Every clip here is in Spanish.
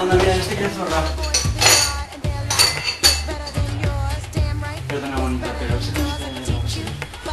Anda, mira, este quiere zorrar. Perdona, bonita, pero ese no es posible.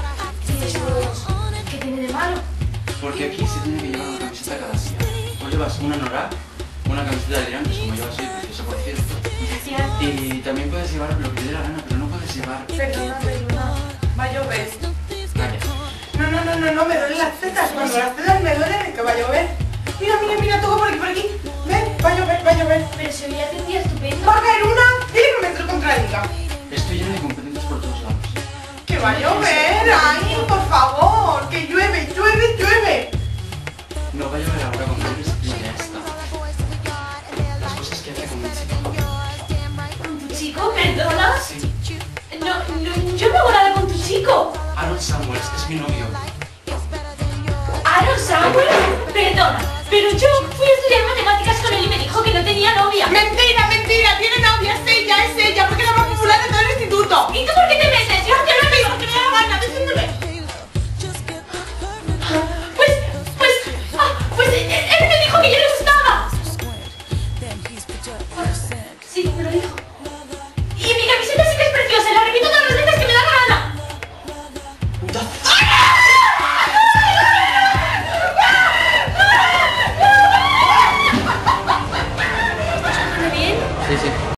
¿Qué tiene de malo? Porque aquí se tiene que llevar una camiseta cada día. Pues llevas una anorak, una camiseta de tirantes, como llevas hoy, preciosa por cierto. Gracias. Y también puedes llevar lo que te dé la gana, pero no puedes llevar... Perdona. Va a llover. Calla. No, me duelen las tetas. Cuando las tetas me duelen es que va a llover. Mira, toco por aquí. Ven, va a llover. Pero se veía que un día estupendo. Va a caer una. Dile que me entro contra la liga. Estoy lleno de competencias por todos lados. Que va a llover, ay, por favor. Que llueve. No va a llover ahora con hombres y ya está. Las cosas que hace con mi chico. ¿Con tu chico? ¿Perdona? Sí. No, yo no hago nada con tu chico. Aaron Samuels es mi novio. ¿Aaron Samuel? Perdona, pero yo